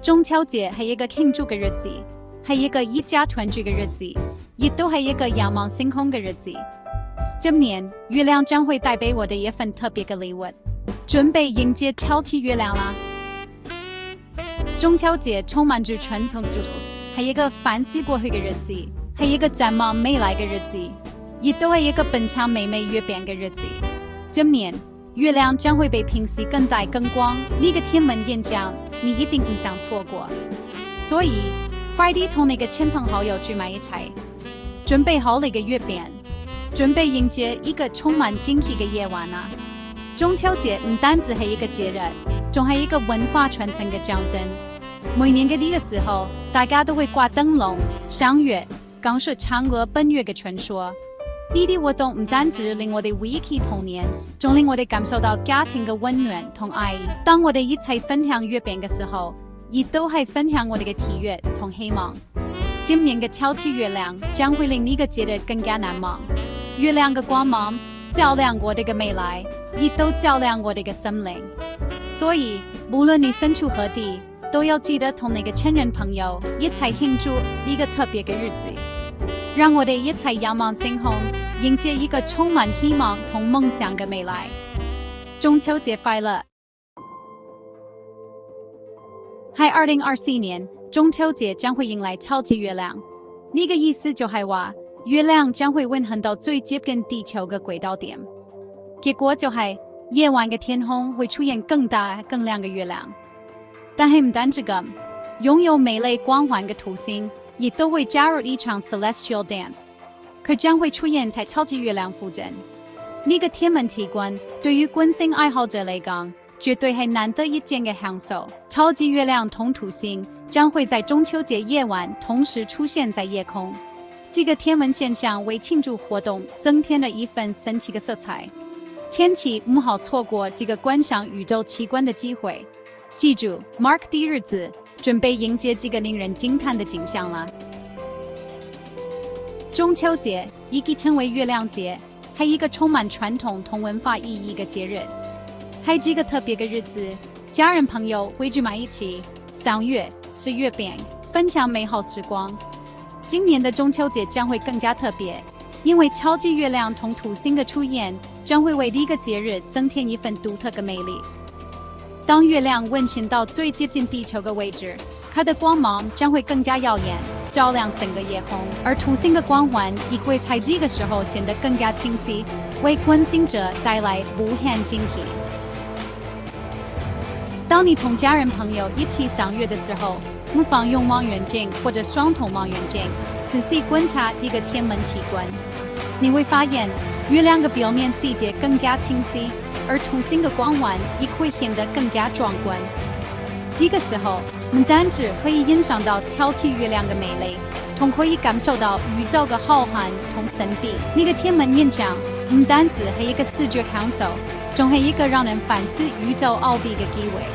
中秋節係一個慶祝嘅日子，係一個一家團聚嘅日子，亦都係一個仰望星空嘅日子。今年，月亮將會帶俾我哋一份特別嘅禮物，準備迎接超級月亮啦！中秋節充滿住傳統祝福，係一個反思過去嘅日子，係一個展望未來嘅日子，亦都係一個品嘗美味月餅嘅日子。今年，月亮將會比平時更大更光，呢個天文現象你一定唔想錯過。所以，快啲同你嘅親朋好友聚埋一齊，準備好你嘅月餅，準備迎接一個充滿驚喜嘅夜晚啊！中秋節唔單止係一個節日，仲係一個文化傳承嘅象徵。每年嘅呢個時候，大家都會掛燈籠、賞月、講述嫦娥奔月嘅傳說。呢啲活動唔單止令我哋回憶起童年，仲令我哋感受到家庭嘅溫暖同愛意。當我哋一齊分享月餅嘅時候，亦都係分享我哋嘅喜悅同希望。今年嘅超級月亮將會令呢個節日更加難忘。月亮嘅光芒照亮我哋嘅未來，亦都照亮我哋嘅心靈。所以，無論你身處何地，都要記得同你嘅親人朋友一齊慶祝呢個特別嘅日子。讓我哋一齊仰望星空，迎接一個充滿希望同夢想嘅未來。中秋節快樂！喺2024年，中秋節將會迎來超級月亮。呢個意思就係話，月亮將會運行到最接近地球嘅軌道點。結果就係夜晚嘅天空會出現更大更亮嘅月亮。但係唔單止咁，擁有美麗光環嘅土星亦都會加入一場 celestial dance， 佢將會出現喺超級月亮附近。呢個天文奇觀對於觀星愛好者嚟講，絕對係難得一見嘅享受。超級月亮同土星將會在中秋節夜晚同時出現在夜空，這個天文現象為慶祝活動增添了一份神奇嘅色彩。千祈唔好錯過這個觀賞宇宙奇觀的機會。記住 ，mark 的日子，準備迎接這個令人驚嘆的景象啦！中秋節亦稱為月亮節，係一個充滿傳統同文化意義嘅節日。喺這個特別嘅日子，家人朋友會聚埋一起，賞月、吃月餅，分享美好時光。今年的中秋節將會更加特別，因為超級月亮同土星嘅出現，將會為呢個節日增添一份獨特嘅魅力。當月亮運行到最接近地球嘅位置，它的光芒將會更加耀眼，照亮整個夜空。而土星嘅光環亦會在這個時候顯得更加清晰，為觀星者帶來無限驚喜。當你同家人朋友一起賞月的時候，不妨用望遠鏡或者雙筒望遠鏡仔細觀察這個天文奇觀，你會發現月亮嘅表面細節更加清晰，而土星的光環亦會顯得更加壯觀。這個時候，唔單止可以欣賞到超級月亮的美麗，仲可以感受到宇宙的浩瀚同神秘。呢個天文現象唔單止係一個視覺享受，仲係一個讓人反思宇宙奧秘嘅機會。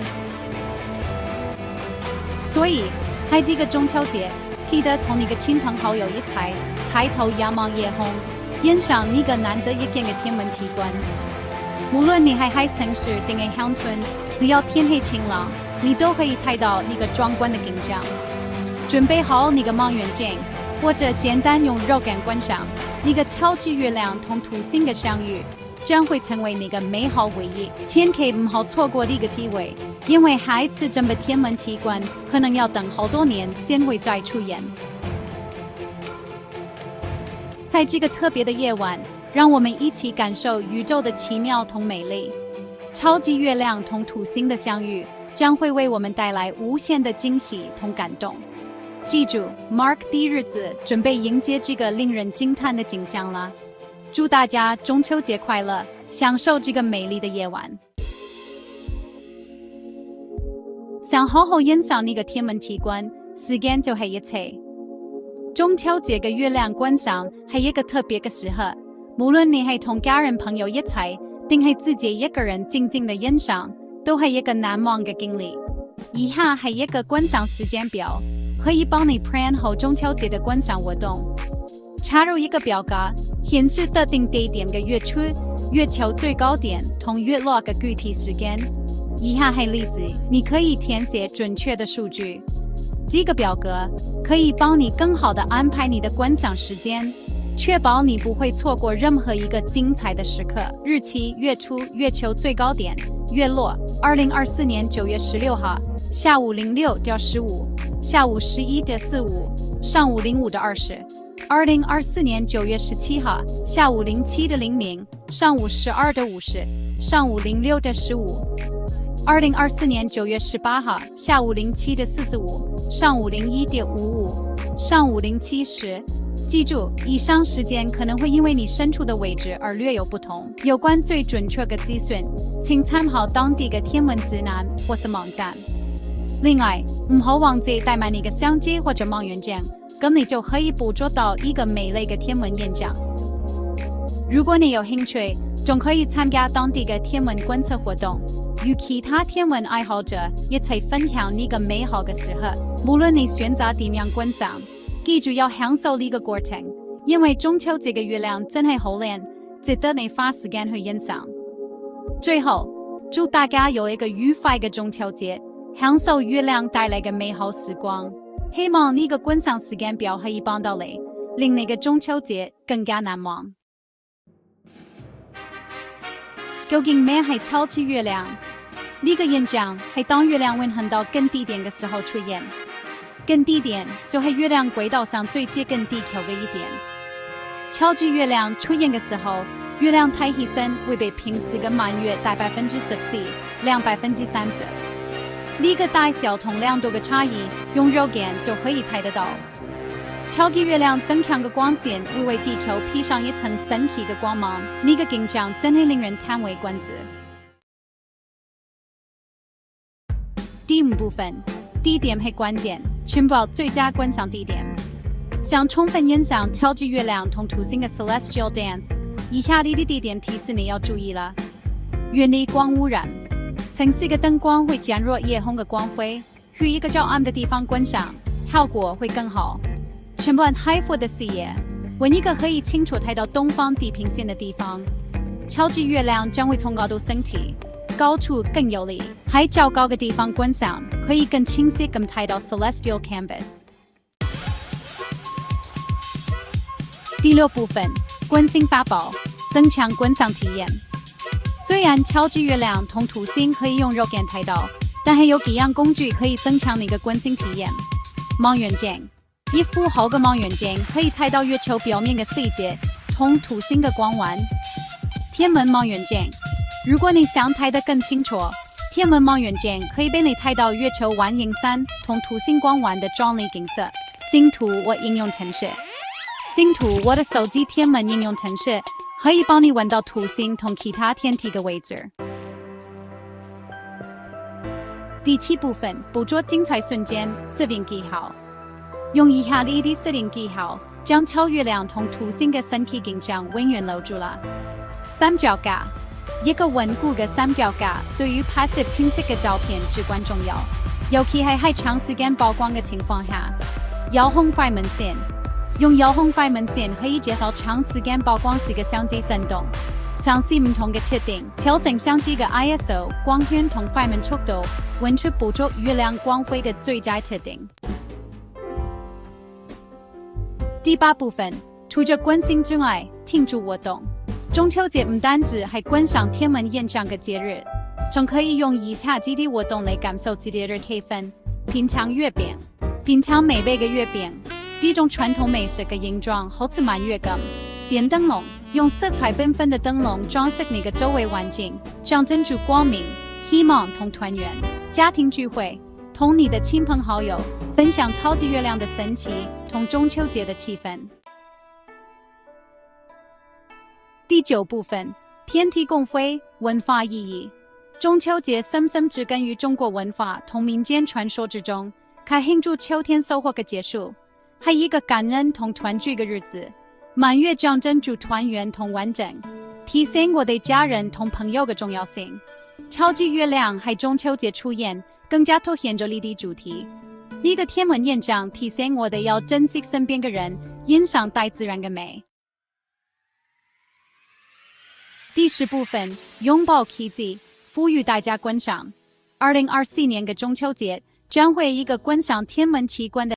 所以喺這個中秋節，記得同你嘅親朋好友一齊抬頭仰望夜空，欣賞呢個難得一見嘅天文奇觀。無論你係喺城市定係鄉村，只要天氣晴朗，你都可以睇到呢個壯觀的景象。準備好你嘅望遠鏡，或者簡單用肉眼觀賞，呢個超級月亮同土星嘅相遇，將會成為你嘅美好回憶。千祈唔好錯過呢個機會，因為下一次這麼天文奇觀，可能要等好多年先會再出現。在這個特別的夜晚，讓我們一起感受宇宙的奇妙同美麗。超級月亮同土星的相遇，將會為我們帶來無限的驚喜同感動。記住 ，mark 的日子，準備迎接這個令人驚嘆的景象啦！祝大家中秋節快樂，享受這個美麗的夜晚。想好好欣賞呢個天文奇觀，時間就係一切。中秋節嘅月亮觀賞係一個特別嘅時刻。無論你係同家人朋友一齊，定係自己一個人靜靜的欣賞，都係一個難忘嘅經歷。以下係一個觀賞時間表，可以幫你 plan 好中秋節的觀賞活動。插入一個表格，顯示特定地點嘅月出、月球最高點同月落嘅具體時間。 以下是例子，你可以填写准确的数据。这个表格可以帮你更好地安排你的观赏时间，确保你不会错过任何一个精彩的时刻。日期：月初，月球最高点，月落，2024年9月16号，下午06:15，下午11:45，上午05:20。2024年9月17号，下午07:00，上午12:50，上午06:15。2024年9月18号，下午07:45，上午01:55，上午07:10。记住，以上时间可能会因为你身处的位置而略有不同。有关最准确的资讯，请参考当地的天文指南或是网站。另外，唔好忘记带埋你嘅相机或者望远镜，咁你就可以捕捉到一个美丽的天文现象。如果你有兴趣，仲可以参加当地嘅天文观测活动，与其他天文爱好者一起分享呢个美好嘅时刻。无论你选择点样观赏，记住要享受呢个过程，因为中秋节嘅月亮真系好靓，值得你花时间去欣赏。最后，祝大家有一个愉快嘅中秋节，享受月亮带来嘅美好时光。希望呢个观赏时间表可以帮到你，令你嘅中秋节更加难忘。究竟咩系超级月亮？呢个现象系当月亮运行到更低点嘅时候出现。更低点就系月亮轨道上最接近地球嘅一点。超级月亮出现嘅时候，月亮太气深会被平时嘅满月大14%，亮30%。呢个大小同亮度嘅差异，用肉眼就可以睇得到。超级月亮增强嘅光线会为地球披上一层神奇嘅光芒，呢个景象真系令人叹为观止。第5部分，地点系关键，寻找最佳观赏地点。想充分欣赏超级月亮同土星嘅 celestial dance， 以下呢啲地点提示你要注意啦。远离光污染，城市嘅灯光会减弱夜空嘅光辉，去一个较暗的地方观赏，效果会更好。全部开阔的视野，揾一个可以清楚睇到东方地平线的地方。超级月亮将会从高度升起，高处更有利。喺较高嘅地方观赏，可以更清晰咁睇到 celestial canvas。第6部分，观星法宝，增强观赏体验。虽然超级月亮同土星可以用肉眼睇到，但係有幾樣工具可以增強你嘅觀星體驗。望遠鏡，一副好嘅望遠鏡可以睇到月球表面嘅細節同土星嘅光環。天文望遠鏡，如果你想睇得更清楚，天文望遠鏡可以俾你睇到月球環形山同土星光環的壯麗景色。星圖或應用程式，星圖我的手機天文應用程式可以幫你揾到土星同其他天體嘅位置。第7部分，捕捉精彩瞬間，攝影技巧。用以下呢啲攝影技巧，將超月亮同土星嘅神奇景象永遠留住啦。三腳架，一個穩固嘅三腳架對於拍攝清晰嘅照片至關重要，尤其係喺長時間曝光嘅情況下。遙控快門線，用遙控快門線可以減少長時間曝光時嘅相機震動。嘗試唔同嘅設定，調整相機嘅 ISO、光圈同快門速度，揾出捕捉月亮光輝嘅最佳設定。第8部分，除咗觀星之外，慶祝活動。中秋節唔單止係觀賞天文現象嘅節日，仲可以用以下幾啲活動嚟感受節日氣氛。品嘗月餅，品嘗美味嘅月餅，呢種傳統美食嘅形狀好似滿月咁。點燈籠，用色彩繽紛的燈籠裝飾你嘅周圍環境，象徵住光明、希望同團圓。家庭聚會，同你的親朋好友分享超級月亮的神奇同中秋節的氣氛。第9部分，天體共輝，文化意義。中秋節深深植根於中國文化同民間傳說之中，係慶祝秋天收穫嘅結束，係一個感恩同團聚嘅日子。滿月象徵住團圓同完整，提醒我哋家人同朋友嘅重要性。超級月亮喺中秋節出現，更加凸顯咗呢啲主題。呢個天文現象提醒我哋要珍惜身邊嘅人，欣賞大自然嘅美。第10部分，擁抱奇蹟， 呼吁大家观赏。2024年的中秋节将会一个观赏天文奇观的